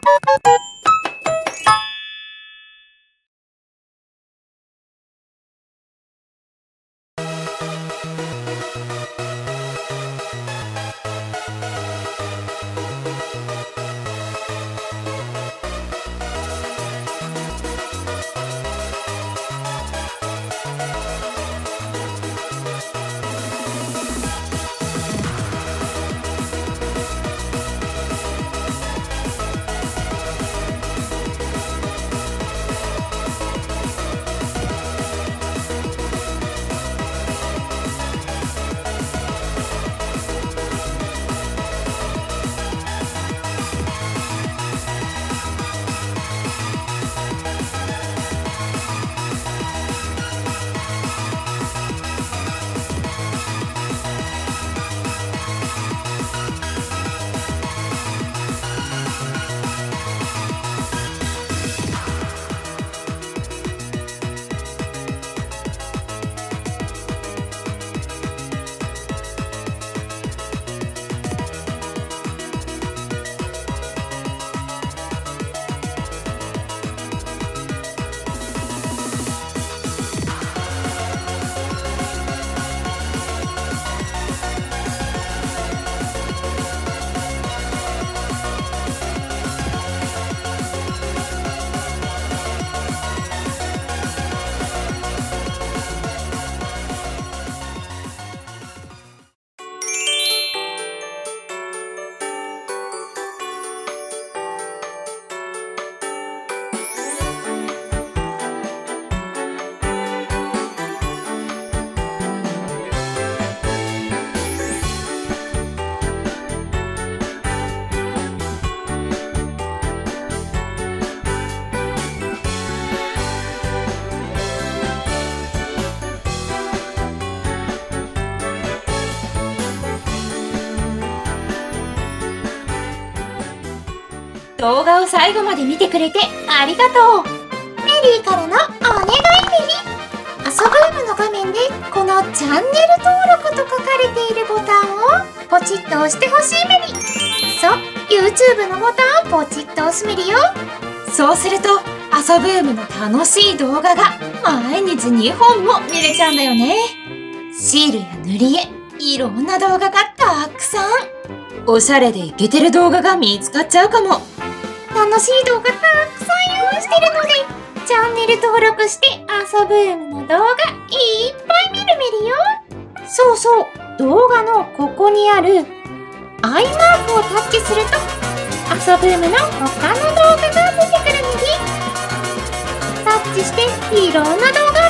動画を最後まで見てくれてありがとう。 メリーからのお願いメリ。遊ぶームの画面でこのチャンネル登録と書かれているボタンをポチッと押してほしいメリ。そう、YouTube のボタンをポチッと押すメリよ。 そうすると遊ぶームの楽しい動画が毎日2本も見れちゃうんだよね。シールや塗り絵、いろんな動画がたくさん。おしゃれでイケてる動画が見つかっちゃうかも。 楽しい動画たくさん用意してるので、チャンネル登録して遊ぶームの動画いっぱい見るメリよ。そうそう、動画のここにあるアイマークをタッチすると遊ぶームの他の動画が出てくるメリ。タッチしていろんな動画